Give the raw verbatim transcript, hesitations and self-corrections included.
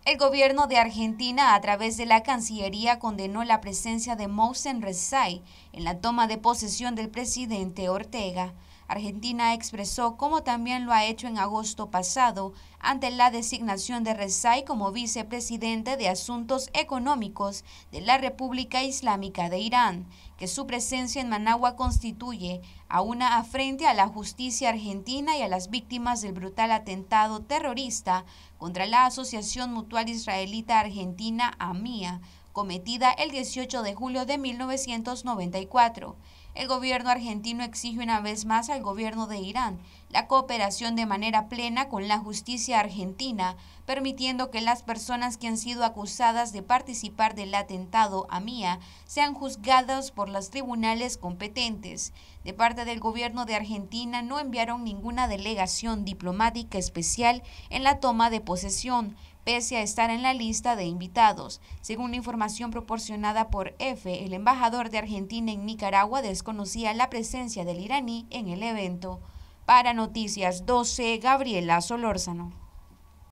El gobierno de Argentina, a través de la Cancillería, condenó la presencia de Mohsen Rezaei en la toma de posesión del presidente Ortega. Argentina expresó, como también lo ha hecho en agosto pasado, ante la designación de Rezaei como vicepresidente de Asuntos Económicos de la República Islámica de Irán, que su presencia en Managua constituye a una afrenta a la justicia argentina y a las víctimas del brutal atentado terrorista contra la Asociación Mutual Israelita Argentina, AMIA, cometida el dieciocho de julio de mil novecientos noventa y cuatro. El gobierno argentino exige una vez más al gobierno de Irán la cooperación de manera plena con la justicia argentina, permitiendo que las personas que han sido acusadas de participar del atentado AMIA sean juzgadas por los tribunales competentes. De parte del gobierno de Argentina no enviaron ninguna delegación diplomática especial en la toma de posesión, pese a estar en la lista de invitados. Según la información proporcionada por EFE, el embajador de Argentina en Nicaragua desconocía la presencia del iraní en el evento. Para Noticias doce, Gabriela Solórzano.